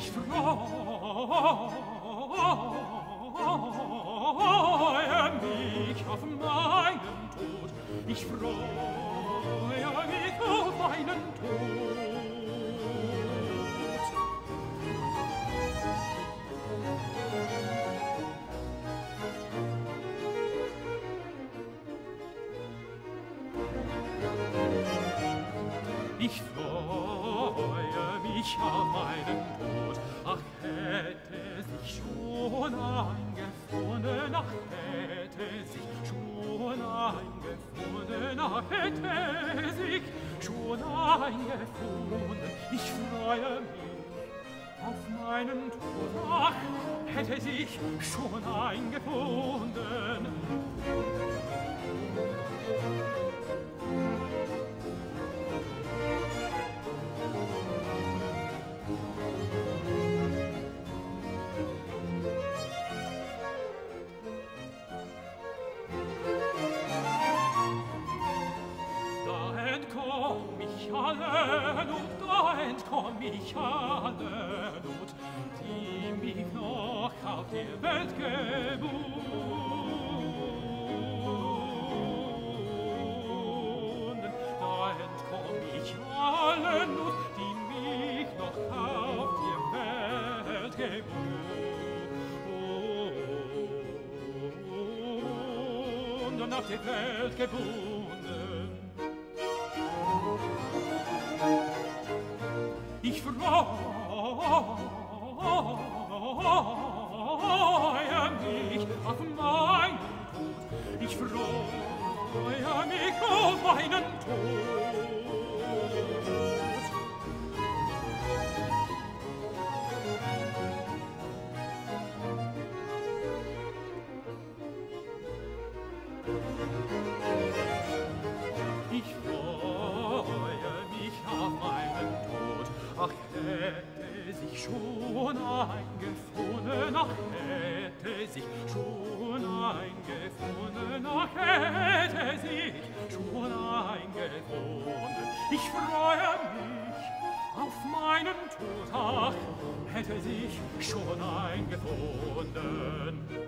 Ich freue mich auf meinen Tod. Ich freue mich auf meinen Tod. Ich freue mich auf meinen Tod. Ach, hätte sich schon eingefunden, ach, hätte sich schon eingefunden, ach, hätte sich schon eingefunden. Ich freue mich auf meinen Tod. Ach, hätte sich schon eingefunden. Entkomm ich alle Not, die mich noch auf der Welt gebunden. Da entkomm ich alle Not, die mich noch auf der Welt gebunden. Auf der Welt gebunden. Ich freue mich auf meinen Tod. Ich freue mich auf meinen Tod. Ich freue mich auf meinen Tod. Ach, hätte sich schon eingefunden, ach, hätte sich schon eingefunden, ach, hätte sich schon eingefunden. Ich freue mich auf meinen Tod, ach, hätte sich schon eingefunden.